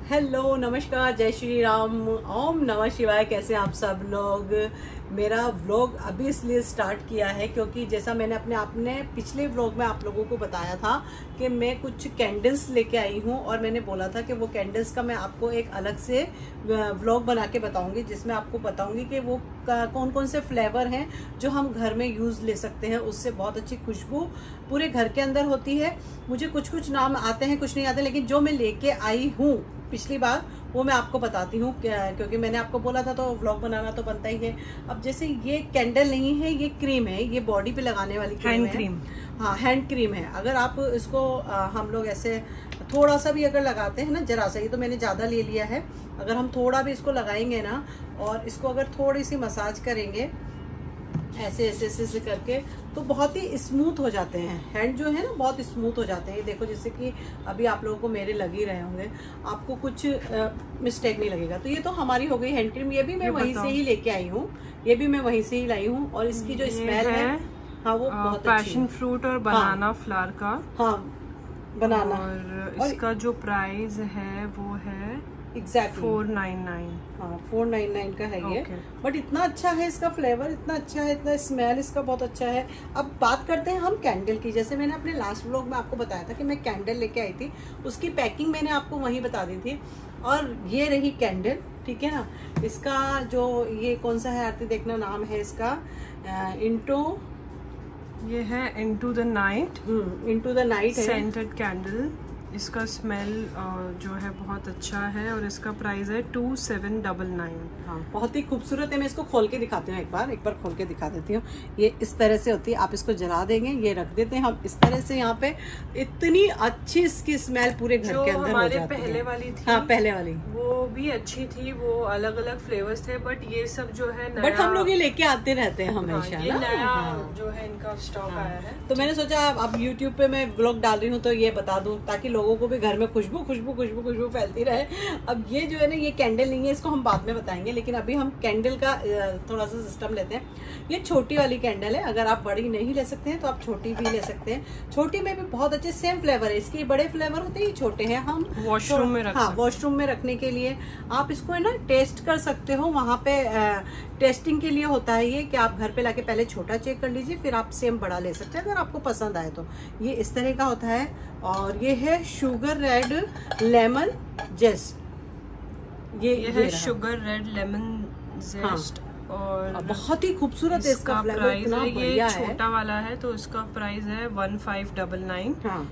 Hello, नमस्कार, जय श्री राम, ओम नमः शिवाय। कैसे आप सब लोग। मेरा व्लॉग अभी इसलिए स्टार्ट किया है क्योंकि जैसा मैंने अपने पिछले व्लॉग में आप लोगों को बताया था कि मैं कुछ कैंडल्स लेके आई हूँ और मैंने बोला था कि वो कैंडल्स का मैं आपको एक अलग से व्लॉग बना के बताऊंगी, जिसमें आपको बताऊंगी कि वो कौन कौन से फ्लेवर हैं जो हम घर में यूज़ ले सकते हैं। उससे बहुत अच्छी खुशबू पूरे घर के अंदर होती है। मुझे कुछ नाम आते हैं, कुछ नहीं आते, लेकिन जो मैं लेके आई हूँ पिछली बार वो मैं आपको बताती हूँ क्योंकि मैंने आपको बोला था तो व्लॉग बनाना तो बनता ही है। अब जैसे ये कैंडल नहीं है, ये क्रीम है, ये बॉडी पे लगाने वाली क्रीम है। हाँ, हैंड क्रीम है। अगर आप इसको हम लोग ऐसे थोड़ा सा भी अगर लगाते हैं ना, जरा सा, ये तो मैंने ज़्यादा ले लिया है, अगर हम थोड़ा भी इसको लगाएंगे ना और इसको अगर थोड़ी सी मसाज करेंगे ऐसे ऐसे ऐसे ऐसे करके तो बहुत ही स्मूथ हो जाते हैं। हैंड जो है ना बहुत स्मूथ हो जाते हैं। ये देखो, जैसे कि अभी आप लोगों को मेरे लग ही रहे होंगे, आपको कुछ मिस्टेक नहीं लगेगा। तो ये तो हमारी हो गई हैंड क्रीम। ये भी मैं वहीं से ही लेके आई हूँ, ये भी मैं वहीं से ही लाई हूँ। और इसकी जो स्मेल है हाँ वो बहुत पैशन फ्रूट और बनाना फ्लावर का। हाँ, बनाना। और इसका जो प्राइस है वो है एग्जैक्टली 499। हाँ, 499 का है ये। बट इतना अच्छा है इसका फ्लेवर, इतना अच्छा है, इतना स्मेल इसका बहुत अच्छा है। अब बात करते हैं हम कैंडल की। जैसे मैंने अपने लास्ट व्लॉग में आपको बताया था कि मैं कैंडल लेके आई थी, उसकी पैकिंग मैंने आपको वहीं बता दी थी। और ये रही कैंडल, ठीक है ना। इसका जो ये कौन सा है आरती, देखना नाम है इसका ये है इनटू द नाइट है सेंटेड कैंडल। इसका स्मेल जो है बहुत अच्छा है और इसका प्राइस है 2799। हाँ, बहुत ही खूबसूरत है। मैं इसको खोल के दिखाती हूँ, एक बार खोल के दिखा देती हूँ। ये इस तरह से होती है। आप इसको जला देंगे, ये रख देते हैं हम इस तरह से। यहाँ पे इतनी अच्छी इसकी स्मेल पूरे घर के अंदर हो जाती है। पहले वाली थी, हाँ पहले वाली वो भी अच्छी थी, वो अलग अलग फ्लेवर्स थे। बट ये सब जो है नया, बट हम लोग ये लेके आते रहते हैं हमेशा। ये नया जो है इनका स्टॉक आया है। तो मैंने सोचा अब यूट्यूब पे मैं व्लॉग डाल रही हूँ तो ये बता दूं ताकि लोगों को भी घर में खुशबू फैलती रहे। अब ये जो है ना, ये कैंडल नहीं है, इसको हम बाद में बताएंगे, लेकिन अभी हम कैंडल का थोड़ा सा सिस्टम लेते हैं। ये छोटी वाली कैंडल है। अगर आप बड़ी नहीं ले सकते हैं तो आप छोटी भी ले सकते हैं। छोटी में भी बहुत अच्छे सेम फ्लेवर है इसके, बड़े फ्लेवर होते हैं, छोटे हैं। हम वॉशरूम में वॉशरूम में रखने के लिए आप इसको है ना टेस्ट कर सकते हो। वहाँ पे टेस्टिंग के लिए होता है ये कि आप घर पे लाके पहले छोटा चेक कर लीजिए, फिर आप सेम बड़ा ले सकते हैं अगर आपको पसंद आए तो। ये इस तरह का होता है। और ये है शुगर रेड लेमन जेस्ट। ये है शुगर रेड लेमन जेस्ट। और बहुत ही खूबसूरत है इसका फ्लेवर, इतना बढ़िया है। छोटा वाला है तो इसका प्राइस है 1599। हाँ,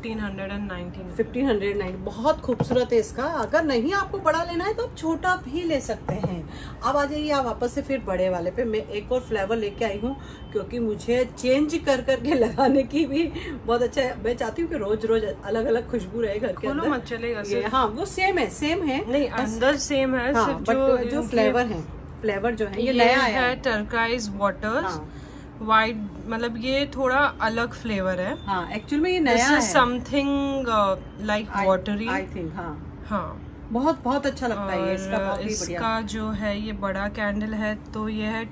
1599 बहुत खूबसूरत है इसका। अगर नहीं आपको बड़ा लेना है तो आप छोटा भी ले सकते हैं। अब आ जाइए आप वापस से फिर बड़े वाले पे। मैं एक और फ्लेवर लेके आई हूँ क्योंकि मुझे चेंज कर करके लगाने की भी बहुत अच्छा है। मैं चाहती हूँ कि रोज रोज अलग अलग खुशबू रहे घर के अंदर। मत चलेगा। हाँ, वो सेम है नहीं, अंदर सेम है। हाँ, सिर्फ जो फ्लेवर जो है ये नया है। टर्काइज वाटर वाइट, मतलब ये थोड़ा अलग फ्लेवर है। हाँ, एक्चुअली में ये नया है। Something like watery, I think. हाँ, बहुत अच्छा लगता है ये इसका, बहुत ही बढ़िया। इसका जो है ये बड़ा कैंडल है तो ये है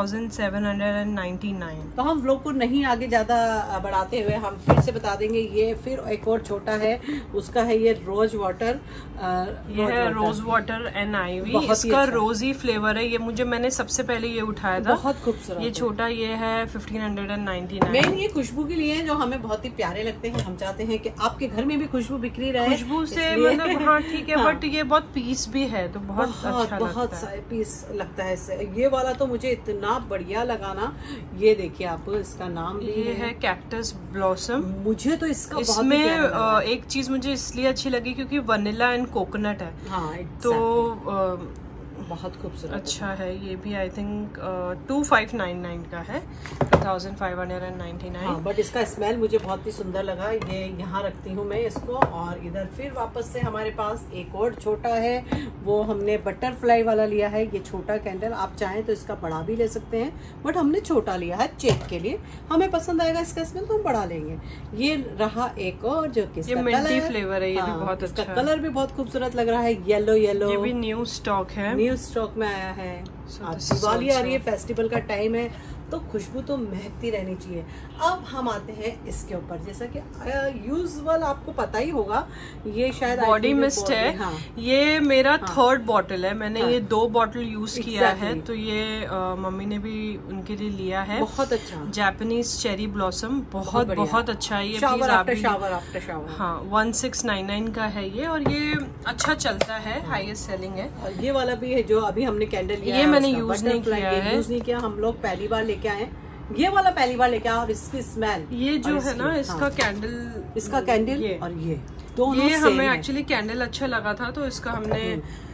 2799। तो हम व्लॉग को नहीं आगे ज्यादा बढ़ाते हुए हम फिर से बता देंगे। ये फिर एक और छोटा है, उसका है ये रोज वाटर। ये है रोज वाटर एंड आईवी। इसका रोजी फ्लेवर है। ये मैंने सबसे पहले ये उठाया था, बहुत खूबसूरत। ये छोटा ये है 1599। मेन ये खुशबू के लिए जो हमें बहुत ही प्यारे लगते हैं। हम चाहते हैं कि आपके घर में भी खुशबू बिखरी रहे। खुशबू से मतलब हाँ ठीक है। बट ये बहुत पीस भी है तो बहुत अच्छा बहुत पीस लगता है इससे। ये वाला तो मुझे इतना बढ़िया लगा ना। ये देखिए आप, इसका नाम भी है कैक्टस ब्लॉसम। मुझे तो इसमें एक चीज मुझे इसलिए अच्छी लगी क्योंकि वनीला एंड कोकोनट है। हाँ, तो बहुत खूबसूरत अच्छा है। ये भी आई थिंक 2599 का है, 2599। हाँ, बट इसका स्मेल मुझे बहुत ही सुंदर लगा। ये यहाँ रखती हूँ मैं इसको। और इधर फिर वापस से हमारे पास एक और छोटा है, वो हमने बटरफ्लाई वाला लिया है। ये छोटा कैंडल, आप चाहें तो इसका बड़ा भी ले सकते हैं, बट हमने छोटा लिया है चेक के लिए। हमें पसंद आएगा इसका स्मेल तो हम बड़ा लेंगे। ये रहा एक और जो कि मिंटी फ्लेवर है। ये भी बहुत अच्छा, इसका कलर भी बहुत खूबसूरत लग रहा है, येलो। ये भी न्यू स्टॉक है, न्यू स्टॉक में आया है। दिवाली आ रही है, फेस्टिवल का टाइम है, तो खुशबू तो महकती रहनी चाहिए। अब हम आते हैं इसके ऊपर, जैसा कि यूजुअल आपको पता ही होगा, ये शायद बॉडी मिस्ट है। हाँ। ये मेरा थर्ड बॉटल है, मैंने ये 2 बॉटल यूज किया है, तो ये मम्मी ने भी उनके लिए लिया है। बहुत अच्छा, जापानीज चेरी ब्लॉसम, बहुत अच्छा है ये। शावर प्लीज आप आफ्टर भी, शावर आफ्टर शावर। हाँ 1699 का है ये, और ये अच्छा चलता है, हाईएस्ट सेलिंग है। और ये वाला भी है जो अभी हमने कैंडल लिया ये है, मैंने उसका यूज नहीं बटरफ्लाई किया है। यूज नहीं किया, हम लोग पहली बार लेके आए, ये वाला पहली बार लेके आए। और इसकी स्मेल, ये जो है ना इसका कैंडल, इसका कैंडल और ये दोनों ये हमें एक्चुअली कैंडल अच्छा लगा था, तो इसका हमने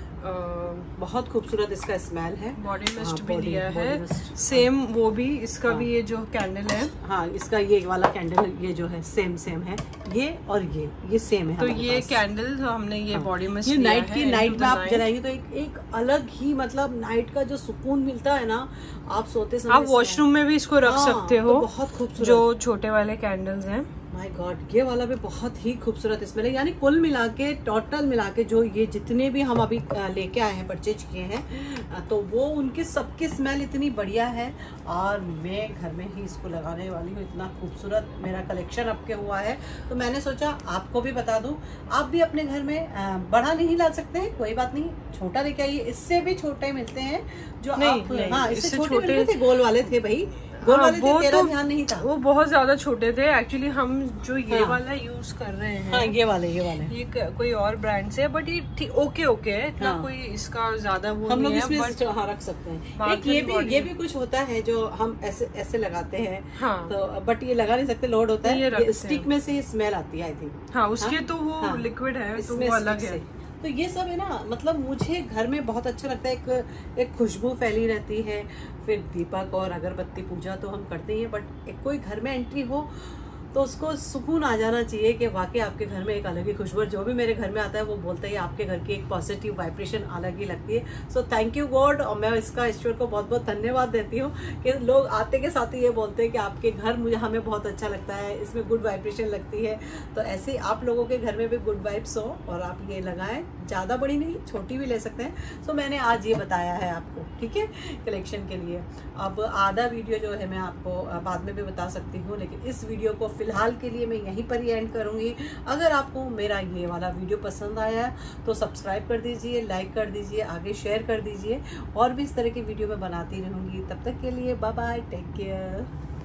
बहुत खूबसूरत इसका स्मेल है। बॉडी मिस्ट भी लिया है, सेम वो भी, इसका भी ये जो कैंडल है, हाँ इसका ये वाला कैंडल ये जो है सेम है, ये और ये सेम है। तो ये कैंडल हमने ये बॉडी मिस्ट ये नाइट में आप जलाएंगे तो एक अलग ही मतलब नाइट का जो सुकून मिलता है ना, आप सोते समय आप वॉशरूम में भी इसको रख सकते हो, तो बहुत खूबसूरत जो छोटे वाले कैंडल्स हैं। माय गॉड, ये वाला भी बहुत ही खूबसूरत स्मेल है। यानी कुल मिला के, टोटल मिला के जो ये जितने भी हम अभी लेके आए हैं, परचेज किए हैं, तो वो उनके सबकी स्मेल इतनी बढ़िया है। और मैं घर में ही इसको लगाने वाली हूँ, इतना खूबसूरत मेरा कलेक्शन अब के हुआ है, तो मैंने सोचा आपको भी बता दूं। आप भी अपने घर में बड़ा नहीं ला सकते हैं, कोई बात नहीं, छोटा लेके आइए, इससे भी छोटे मिलते हैं जो नहीं, हाँ इससे छोटे मिलते थे, गोल वाले थे भाई, गोल वाले थे, तेरा ध्यान नहीं था, वो बहुत ज्यादा छोटे थे एक्चुअली। हम जो ये वाला यूज कर रहे हैं, हाँ ये वाले ये कोई और ब्रांड से, बट ये ओके है, इतना कोई इसका ज्यादा वो हम लोग नहीं इसमें है, हाँ रख सकते हैं। एक ये भी कुछ होता है जो हम ऐसे लगाते हैं, हाँ, तो बट ये लगा नहीं सकते, लोड होता है, ये स्टिक में से ही स्मेल आती है आई थिंक। हाँ उसके तो वो लिक्विड है, तो वो अलग है। तो ये सब है ना, मतलब मुझे घर में बहुत अच्छा लगता है, एक खुशबू फैली रहती है। फिर दीपक और अगरबत्ती पूजा तो हम करते ही हैं, बट एक कोई घर में एंट्री हो तो उसको सुकून आ जाना चाहिए कि वाकई आपके घर में एक अलग ही खुशबू। जो भी मेरे घर में आता है वो बोलता है आपके घर की एक पॉजिटिव वाइब्रेशन अलग ही लगती है। सो थैंक यू गॉड, और मैं इसका ईश्वर को बहुत बहुत धन्यवाद देती हूँ कि लोग आते के साथ ही ये बोलते हैं कि आपके घर हमें बहुत अच्छा लगता है, इसमें गुड वाइब्रेशन लगती है। तो ऐसे आप लोगों के घर में भी गुड वाइब्स हो और आप ये लगाएं, ज़्यादा बड़ी नहीं, छोटी भी ले सकते हैं। सो मैंने आज ये बताया है आपको, ठीक है, कलेक्शन के लिए। अब आधा वीडियो जो है मैं आपको बाद में भी बता सकती हूँ, लेकिन इस वीडियो को फिलहाल के लिए मैं यहीं पर ही एंड करूंगी। अगर आपको मेरा ये वाला वीडियो पसंद आया है तो सब्सक्राइब कर दीजिए, लाइक कर दीजिए, आगे शेयर कर दीजिए, और भी इस तरह की वीडियो मैं बनाती रहूंगी। तब तक के लिए बाय बाय, टेक केयर।